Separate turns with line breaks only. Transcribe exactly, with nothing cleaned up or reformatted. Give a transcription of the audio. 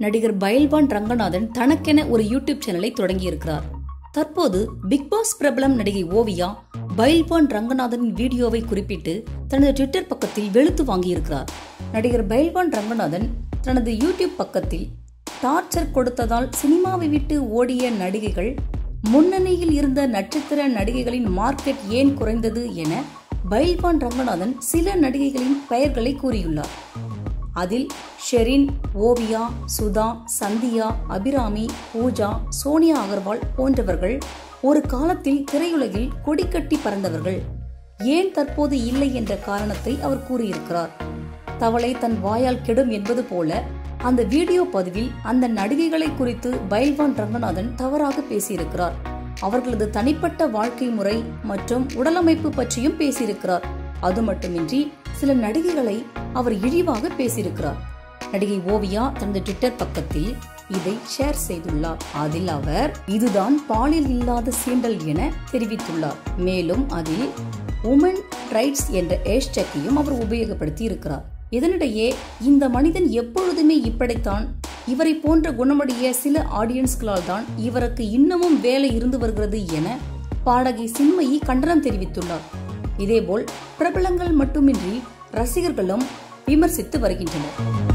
நடிகர் பைல்வான் ரங்கநாதன் தனக்கென ஒரு யூடியூப் சேனலை தொடங்கியிருக்கிறார். தற்போது பிக் பாஸ் பிரபலம் நடிகை ஓவியா பைல்வான் ரங்கநாதனின் வீடியோவை குறிப்பிட்டு தனது ட்விட்டர் பக்கத்தில் வெளுத்து வாங்கியிருக்கிறார். நடிகர் பைல்வான் ரங்கநாதன் தனது யூடியூப் பக்கத்தில் டார்ச்சர் கொடுத்ததால் சினிமாவை விட்டு ஓடிய நடிகைகள், முன்னணியில் இருந்த நட்சத்திர நடிகைகளின் மார்க்கெட் ஏன் குறைந்தது என பைல்வான் ரங்கநாதன் சில நடிகைகளின் பெயர்களை கூறியுள்ளார். அதில் ஷெரின், ஓவியா, சுதா, சந்தியா, அபிராமி, பூஜா, சோனியா அகர்வால் போன்றவர்கள் ஒரு காலத்தில் திரையுலகில் கொடிக்கட்டி பறந்தவர்கள். ஏன் தற்போது இல்லை என்ற காரணத்தை அவர் கூறியிருக்கிறார். தவளை தன் வாயால் கெடும் என்பது போல அந்த வீடியோ பதிவில் அந்த நடிகைகளை குறித்து பைல்வான் ரங்கநாதன் தவறாக பேசியிருக்கிறார். அவர்களது தனிப்பட்ட வாழ்க்கை முறை மற்றும் உடலமைப்பு பற்றியும் பேசியிருக்கிறார். அது மட்டுமின்றி சில நடிகைகளை அவர் இழிவாக பேசியிருக்கிறார். நடிகை ஓவியா தனது ட்விட்டர் பக்கத்தில் இதை ஷேர் செய்துள்ளார். அதில் அவர் இதுதான் பாலியல் இல்லாத சீண்டல் என தெரிவித்துள்ளார். மேலும் அதில் உமன் ரைட்ஸ் என்ற ஹேஷ்டேக்கையும் அவர் உபயோகப்படுத்தி இருக்கிறார். இதனிடையே இந்த மனிதன் எப்பொழுதுமே இப்படித்தான், இவரை போன்ற குணமுடைய சில ஆடியன்ஸ்களால் தான் இவருக்கு இன்னமும் வேலை இருந்து வருகிறது என பாடகி சின்மயி கண்டனம் தெரிவித்துள்ளார். இதேபோல் பிரபலங்கள் மட்டுமின்றி ரசிகர்களும் விமர்சித்து வருகின்றனர்.